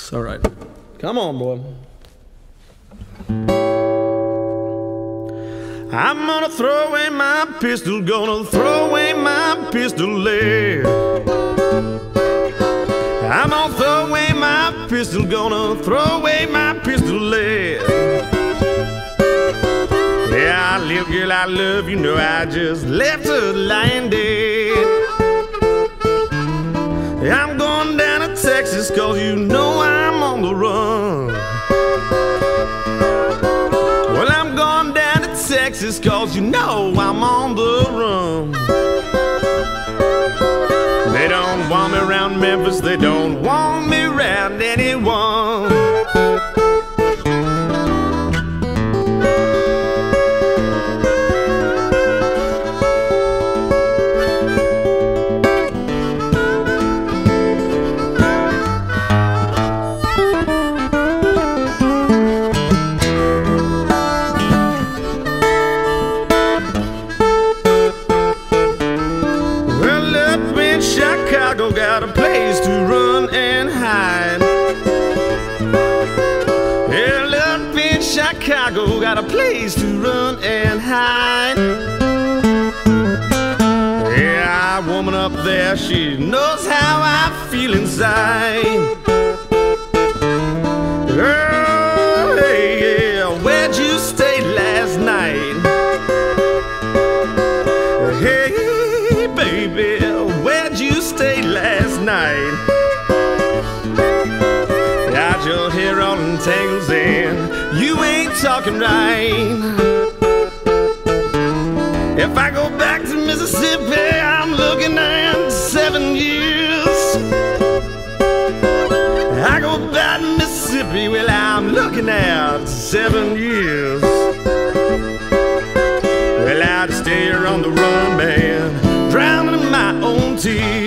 All right. Come on, boy. I'm gonna throw away my pistol, gonna throw away my pistol lead. I'm gonna throw away my pistol, gonna throw away my pistol lead. Yeah, I live, girl, I love you, know I just left her lying dead. I'm going down to Texas, cause you know I'm on the run. Well, I'm going down to Texas, cause you know I'm on the run. They don't want me around Memphis, they don't want me around anyone. Chicago got a place to run and hide. Yeah, up in Chicago got a place to run and hide. Yeah, a woman up there, she knows how I feel inside. Girl, hey, yeah, where'd you stay last night? Hey, baby, where'd you stay last night? Got your hair all in tangles and you ain't talking right. If I go back to Mississippi, I'm looking at 7 years. I go back to Mississippi, well, I'm looking at 7 years. Well, I'd stay here on the run, man, drowning in my own tears.